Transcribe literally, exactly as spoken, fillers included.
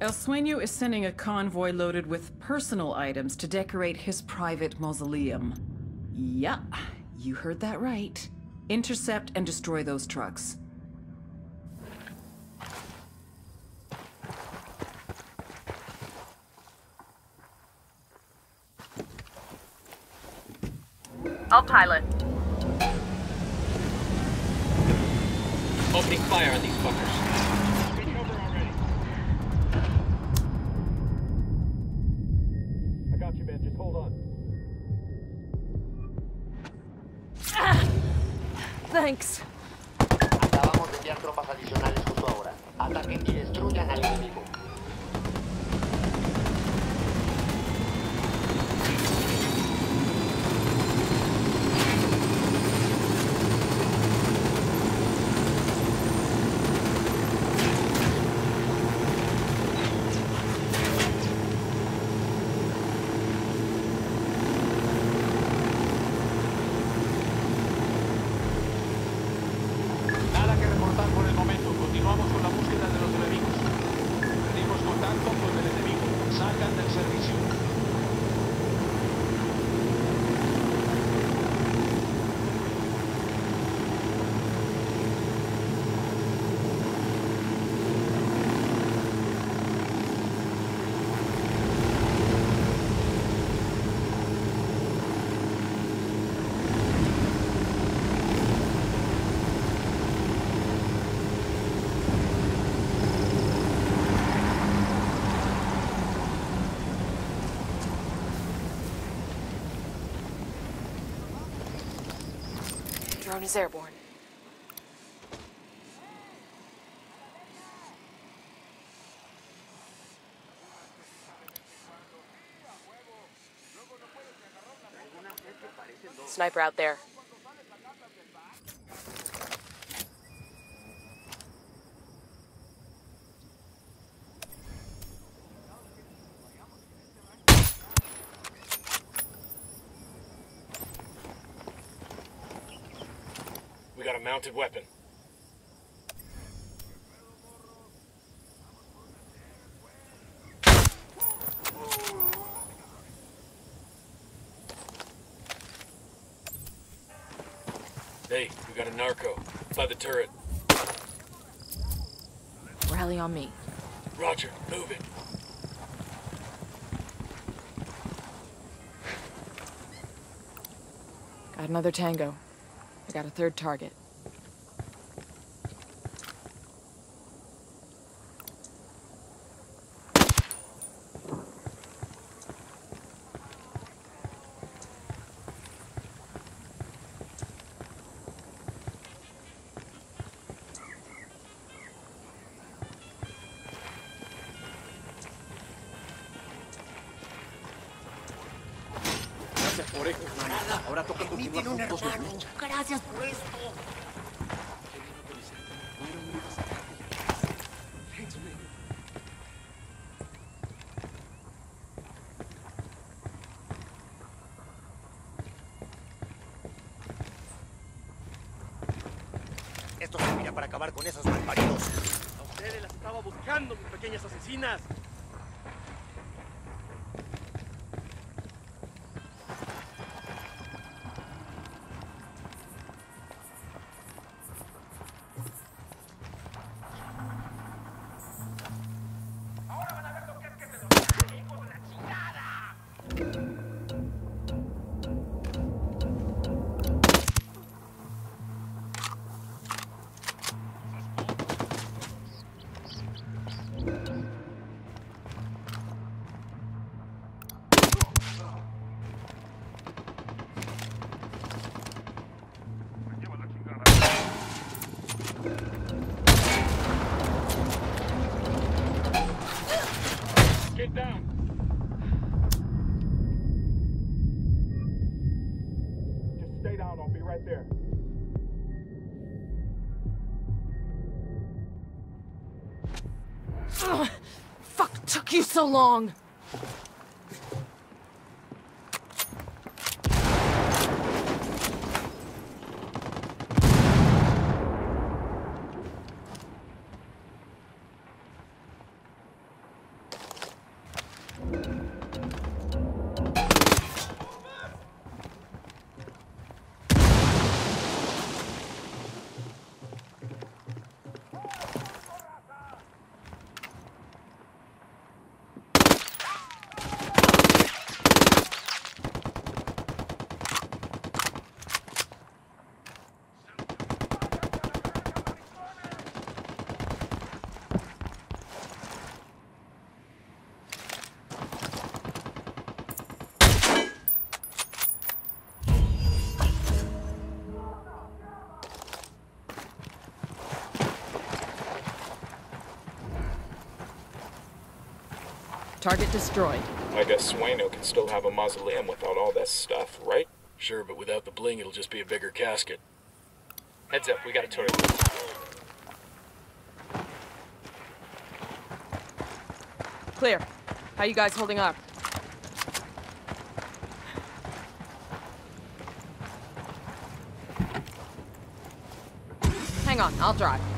El Sueño is sending a convoy loaded with personal items to decorate his private mausoleum. Yeah, you heard that right. Intercept and destroy those trucks. I'll pilot. Opening fire on these fuckers. Taking over already. I got you, man. Just hold on. Ah! Thanks. Acabamos de enviar tropas adicionales justo ahora. Ataquen y destruyan al enemigo. Nada que reportar por el momento. Continuamos con la búsqueda de los enemigos. Perdimos contacto con el enemigo. Salgan del servicio. Drone is airborne. Sniper out there. We got a mounted weapon. Hey, we got a narco. By the turret. Rally on me. Roger, move it. Got another tango. I got a third target. Gracias por esto, hermano. Ahora toca continuar con todos los luchas. Gracias por esto. Esto servirá para acabar con esos malparidos. A ustedes las estaba buscando, mis pequeñas asesinas. Get down. Just stay down. I'll be right there. Ugh, fuck took you so long? Target destroyed. I guess Sueno can still have a mausoleum without all this stuff, right? Sure, but without the bling, it'll just be a bigger casket. Heads up, we got a turret. Clear. How you guys holding up? Hang on, I'll drive.